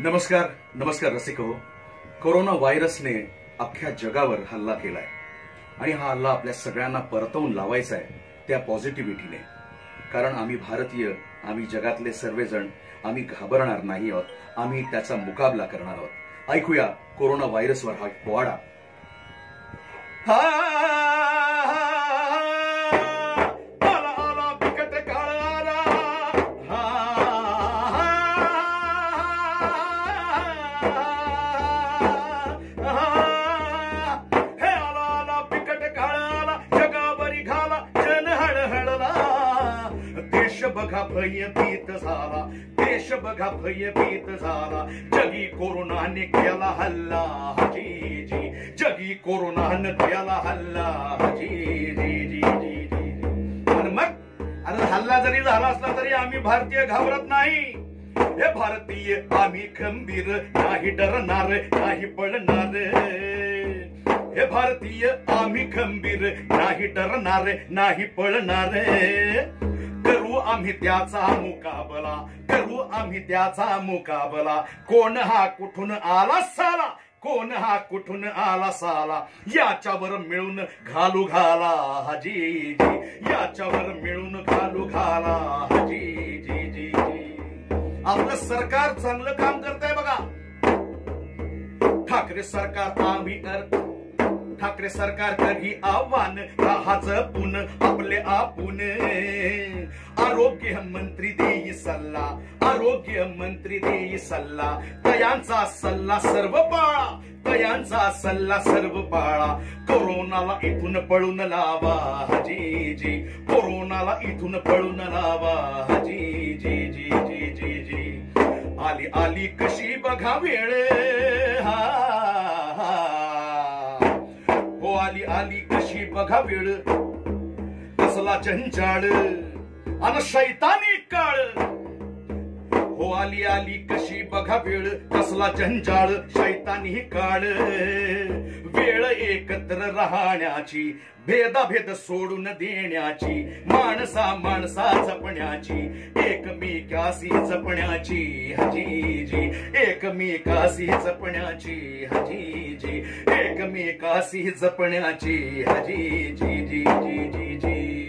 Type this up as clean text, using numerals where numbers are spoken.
नमस्कार नमस्कार रसिको. कोरोना व्हायरसने अख्ख्या जगावर हल्ला केलाय आणि हा हल्ला आपल्या सगळ्यांना परतवून लावायचा आहे त्या पॉझिटिव्हिटीने. कारण आम्ही भारतीय, आम्ही जगातले सर्वजण आम्ही घाबरणार नाही आहोत. आम्ही त्याचा मुकाबला करणार आहोत. ऐकूया कोरोना व्हायरसवर हा पोवाडा. देश बघा भयभीत झाला, देश बघा भयभीत झाला. जगी कोरोनाने केला हल्ला, जी जी. जगी कोरोनाने केला हल्ला, जी जी जी जी जी. आणि मग आता हल्ला जरी झाला असला तरी आम्ही भारतीय घाबरत नाही. हे भारतीय आम्ही खंबीर, नाही डरणार नाही पळणार. हे भारतीय आम्ही खंबीर, नाही डरणार नाही पळणार. करू आम्ही त्याचा मुकाबला, करू आम्ही त्याचा मुकाबला. कोण हा कुठून आला साला, कोण हा कुठून आला साला. याच्यावर मिळून घालू घाला, जी जी. याच्यावर मिळून घालू घाला, जी जी जी जी. आपलं सरकार चांगलं काम करतंय बघा. ठाकरे सरकार आम्ही करतो. ठाकरे सरकार कधी आव्हान राहाच पुन आपले आपुन. आरोग्य मंत्री देई सल्ला, आरोग्य मंत्री देई सल्ला. तयांचा सल्ला सर्व पाळा, तयांचा सल्ला सर्व पाळा. कोरोनाला इथून पळून लावा, जी जी. कोरोनाला इथून पळून लावा, जी जी जी जी जी जी. आली आली कशी बघा वेळ, हो आली आली कशी बघा वेळ. कसला जंजाळ अन शैतानी काळ. हो आली आली कशी बघा वेळ. कसला जंजाळ शैतानी काळ. वेळ एकत्र राहण्याची, भेदाभेद सोडून देण्याची. माणसा माणसा जपण्याची, एकमेकाशी जपण्याची, हजी जी. एकमेकाशी जपण्याची, हजी जी. एकमेकाशी जपण्याची, हजी जी जी जी जी जी.